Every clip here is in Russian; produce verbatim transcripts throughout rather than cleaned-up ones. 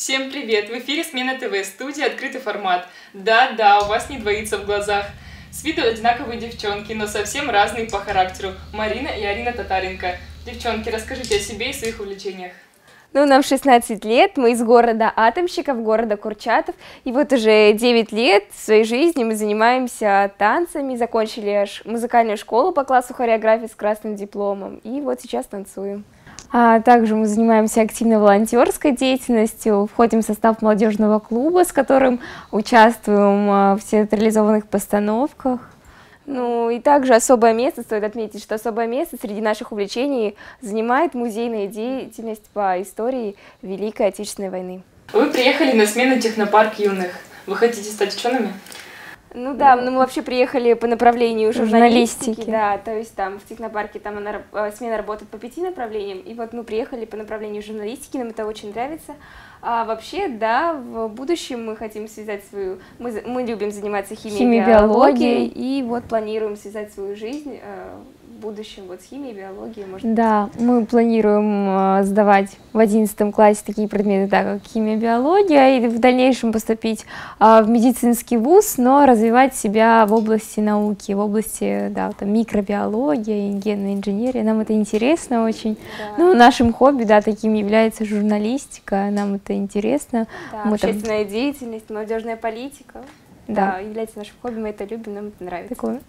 Всем привет! В эфире «Смена ТВ», студия «Открытый формат». Да-да, у вас не двоится в глазах. С виду одинаковые девчонки, но совсем разные по характеру. Марина и Арина Татаренко. Девчонки, расскажите о себе и своих увлечениях. Ну, нам шестнадцать лет, мы из города Атомщиков, города Курчатов, и вот уже девять лет в своей жизни мы занимаемся танцами, закончили музыкальную школу по классу хореографии с красным дипломом, и вот сейчас танцуем. А также мы занимаемся активно волонтерской деятельностью, входим в состав молодежного клуба, с которым участвуем в театрализованных постановках. Ну и также особое место, стоит отметить, что особое место среди наших увлечений занимает музейная деятельность по истории Великой Отечественной войны. Вы приехали на смену технопарк юных. Вы хотите стать учеными? Ну да, ну мы вообще приехали по направлению журналистики, журналистики. Да, то есть там в технопарке там она, смена работает по пяти направлениям, и вот мы приехали по направлению журналистики, нам это очень нравится. А вообще, да, в будущем мы хотим связать свою, мы, мы любим заниматься химией, химией биологией, и вот планируем связать свою жизнь э, в будущем вот с химией, биологией. Может да, быть. Мы планируем э, сдавать в одиннадцатом классе такие предметы, да, как химия, биология, и в дальнейшем поступить э, в медицинский вуз, но развивать себя в области науки, в области, да, там, микробиологии, генной инженерии. Нам это интересно очень. Да. Ну, нашим хобби, да, таким является журналистика, нам это интересно. Да, мы общественная там... деятельность, молодежная политика, да. Да, является нашим хобби, мы это любим, нам это нравится. Такое.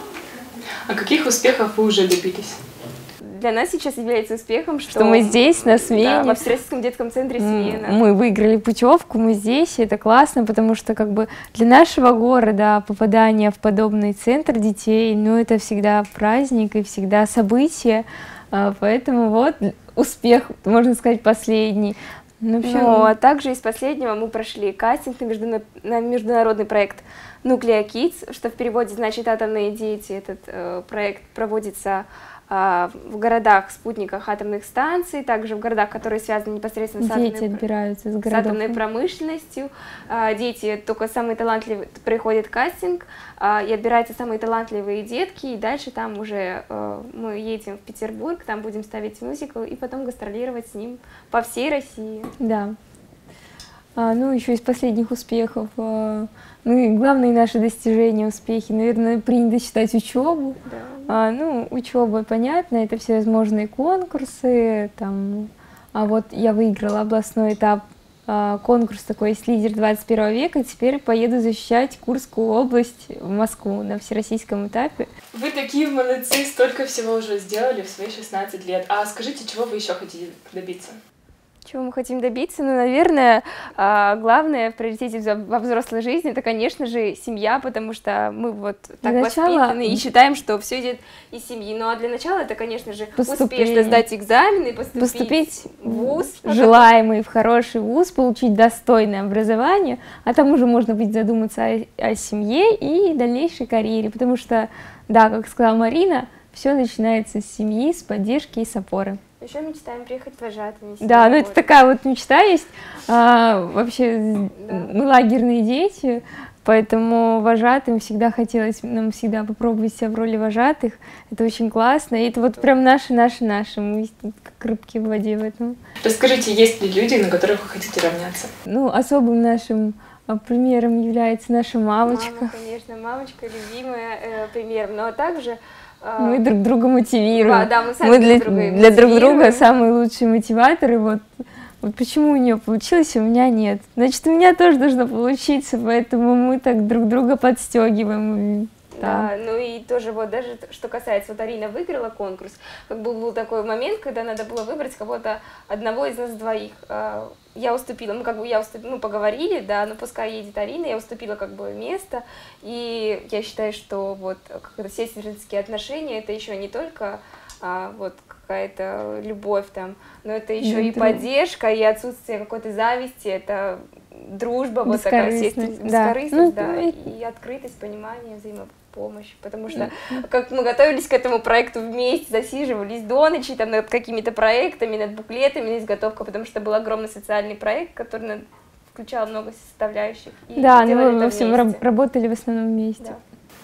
А каких успехов вы уже добились? Для нас сейчас является успехом, что, что мы здесь, на смене. Да, во Всероссийском детском центре «Смена». Мы выиграли путевку, мы здесь, и это классно, потому что как бы для нашего города попадание в подобный центр детей, ну это всегда праздник и всегда событие, поэтому вот успех, можно сказать, последний. Ну, ну, а также из последнего мы прошли кастинг на, междуна... на международный проект Nuclea Kids, что в переводе значит «Атомные дети». Этот э, проект проводится э, в городах-спутниках атомных станций, также в городах, которые связаны непосредственно с атомной, дети отбираются с с атомной промышленностью. Э, дети, только самые талантливые, проходят кастинг, э, и отбираются самые талантливые детки, и дальше там уже э, мы едем в Петербург, там будем ставить мюзикл, и потом гастролировать с ним по всей России. Да. А, ну, еще из последних успехов, а, ну и главные наши достижения, успехи, наверное, принято считать учебу. Да. А, ну, учеба, понятно, это всевозможные конкурсы, там, а вот я выиграла областной этап, а, конкурс такой есть «Лидер двадцать первого века», теперь поеду защищать Курскую область в Москву на всероссийском этапе. Вы такие молодцы, столько всего уже сделали в свои шестнадцать лет. А скажите, чего вы еще хотите добиться? Чего мы хотим добиться? Ну, наверное, главное в приоритете во взрослой жизни — это, конечно же, семья, потому что мы вот так воспитаны и считаем, что все идет из семьи. Ну, а для начала это, конечно же, поступить. Успешно сдать экзамены, поступить, поступить в вуз. Желаемый, в хороший вуз, получить достойное образование, а там уже можно будет задуматься о, о семье и дальнейшей карьере, потому что, да, как сказала Марина, все начинается с семьи, с поддержки и с опоры. Еще мечтаем приехать вожатыми. Да, ну это такая вот мечта есть. А, вообще, да. Мы лагерные дети, поэтому вожатым всегда хотелось нам всегда попробовать себя в роли вожатых. Это очень классно. И это вот прям наши, наши, наши. Мы как рыбки в воде в этом. Расскажите, есть ли люди, на которых вы хотите равняться? Ну, особым нашим примером является наша мамочка. Мама, конечно, мамочка любимая э, примером, но также... Мы друг друга мотивируем. Да, да, мы сами мы для, друг друга для друг друга самые лучшие мотиваторы. Вот, вот почему у нее получилось, а у меня нет. Значит, у меня тоже должно получиться, поэтому мы так друг друга подстегиваем. Да. Да, ну и тоже вот даже что касается, вот Арина выиграла конкурс, как бы был такой момент, когда надо было выбрать кого-то одного из нас двоих. Я уступила, ну как бы я уступила, мы поговорили, да, ну пускай едет Арина, я уступила как бы место, и я считаю, что вот как-то все сестринские отношения, это еще не только а, вот какая-то любовь там, но это еще и поддержка, и отсутствие какой-то зависти, это дружба, вот такая бескорыстность, да, да, и открытость, понимание, взаимопомощь. Помощь, потому что как мы готовились к этому проекту вместе, засиживались до ночи там над какими-то проектами, над буклетами, на изготовку, потому что был огромный социальный проект, который включал много составляющих. Да, мы во всем работали в основном вместе. Да.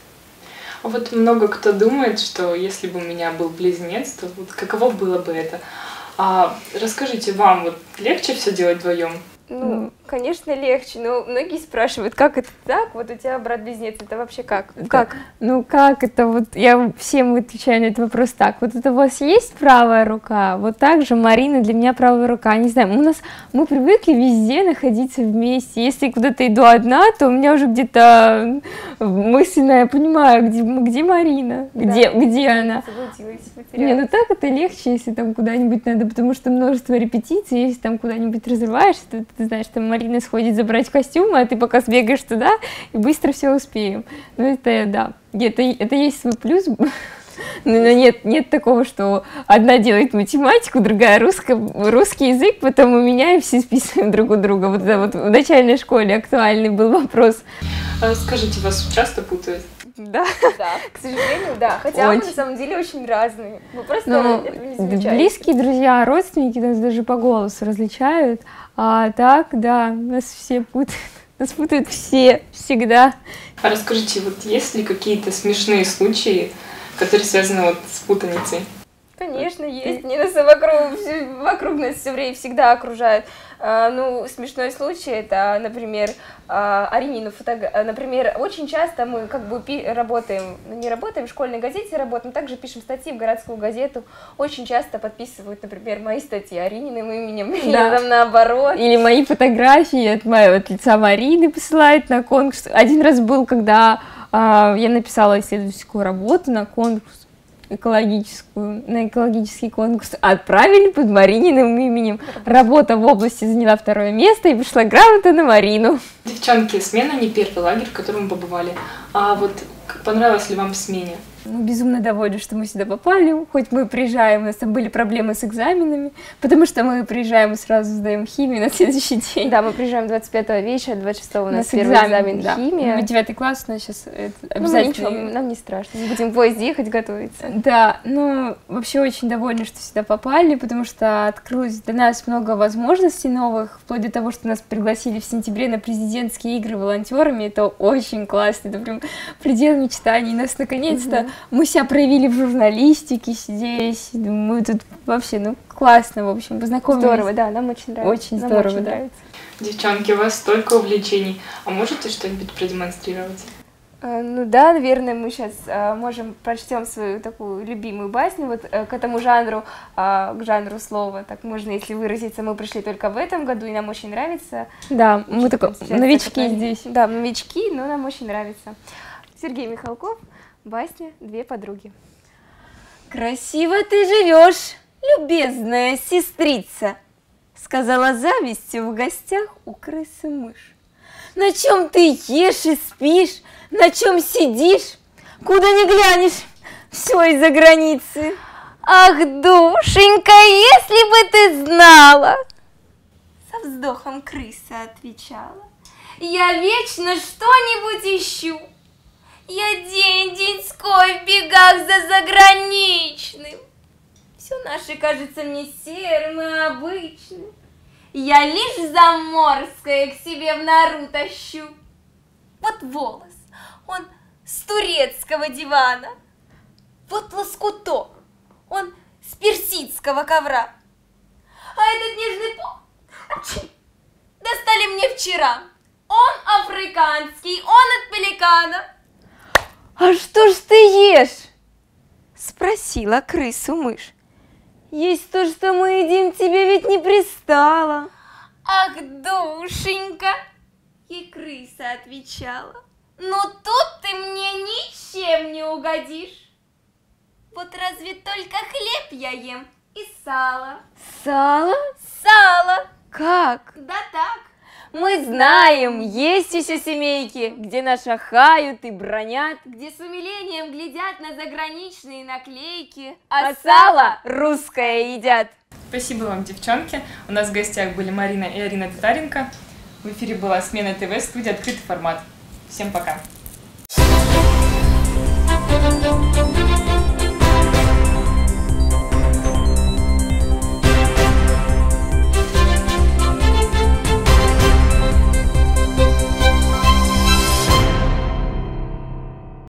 Вот много кто думает, что если бы у меня был близнец, то вот каково было бы это? А расскажите, вам вот легче все делать вдвоем? Ну, конечно, легче, но многие спрашивают, как это так? Вот у тебя брат-близнец, это вообще как? Как? Ну как это вот, я всем отвечаю на этот вопрос так, вот это у вас есть правая рука, вот так же Марина для меня правая рука, не знаю, у нас, мы привыкли везде находиться вместе, если куда-то иду одна, то у меня уже где-то мысленно я понимаю, где, где Марина, где, да, где она. Не, ну так это легче, если там куда-нибудь надо, потому что множество репетиций, если там куда-нибудь разрываешься, то ты знаешь, там Марина сходит забрать костюмы, а ты пока сбегаешь туда и быстро все успеем. Ну это, да, это, это есть свой плюс, но нет, нет такого, что одна делает математику, другая русско, русский язык, потом у меня и все списываем друг у друга. Вот это вот в начальной школе актуальный был вопрос. А скажите, вас часто путают? Да, да, к сожалению, да. Хотя очень. Мы на самом деле очень разные. Мы просто ну, этого не замечаем. Близкие друзья, родственники нас даже по голосу различают. А так, да, нас все путают. Нас путают все, всегда. А расскажите, вот есть ли какие-то смешные случаи, которые связаны вот с путаницей? Конечно, есть. Мне нас вокруг, вокруг нас все время всегда окружают. А, ну, смешной случай, это, например, а, Аринину фотографию. Например, очень часто мы как бы работаем, ну, не работаем, в школьной газете работаем, также пишем статьи в городскую газету. Очень часто подписывают, например, мои статьи Арининым именем, да. Или там наоборот. Или мои фотографии от, моего, от лица Марины посылают на конкурс. Один раз был, когда а, я написала исследовательскую работу на конкурс, экологическую, на экологический конкурс, отправили под Марининым именем. Работа в области заняла второе место и пришла грамота на Марину. Девчонки, смена не первый лагерь, в котором мы побывали. А вот понравилось ли вам в смене? Мы безумно довольны, что мы сюда попали, хоть мы приезжаем, у нас там были проблемы с экзаменами, потому что мы приезжаем и сразу сдаем химию на следующий день. Да, мы приезжаем двадцать пятого вечера, двадцать шестого у нас, у нас первый экзамен, экзамен да. Химия. Ну, девятый класс у нас сейчас обязательно. Ну, ничего, нам не страшно, мы будем в поезде ехать, готовиться. Да, ну, вообще очень довольны, что сюда попали, потому что открылось для нас много возможностей новых, вплоть до того, что нас пригласили в сентябре на президентские игры волонтерами, это очень классно, это прям предел мечтаний, нас наконец-то mm-hmm. мы себя проявили в журналистике здесь, мы тут вообще, ну, классно, в общем, познакомились. Здорово, да, нам очень нравится. Очень нам здорово, очень да. нравится. Девчонки, у вас столько увлечений, а можете что-нибудь продемонстрировать? Ну да, наверное, мы сейчас а, можем прочтем свою такую любимую басню, вот а, к этому жанру, а, к жанру слова, так можно, если выразиться, мы пришли только в этом году, и нам очень нравится. Да, мы такой, новички здесь. Да, новички, но нам очень нравится. Сергей Михалков, басня «Две подруги». Красиво ты живешь, любезная сестрица, сказала завистью в гостях у крысы мышь. На чем ты ешь и спишь, на чем сидишь, куда ни глянешь, все из-за границы. Ах, душенька, если бы ты знала, со вздохом крыса отвечала, я вечно что-нибудь ищу. Я день-деньской в бегах за заграничным. Все наше кажется мне серым и обычным. Я лишь заморское к себе в нору тащу. Вот волос, он с турецкого дивана. Вот лоскуток, он с персидского ковра. А этот нежный пол достали мне вчера. Он африканский, он от пеликана. А что ж ты ешь? Спросила крысу мышь. Есть то, что мы едим, тебе ведь не пристало. Ах, душенька, ей крыса отвечала. Ну тут ты мне ничем не угодишь. Вот разве только хлеб я ем и сало. Сало? Сало. Как? Да так. Мы знаем, есть еще семейки, где нас шахают и бронят, где с умилением глядят на заграничные наклейки, а, а сало русское едят. Спасибо вам, девчонки. У нас в гостях были Марина и Арина Татаренко. В эфире была «Смена ТВ», студия «Открытый формат». Всем пока.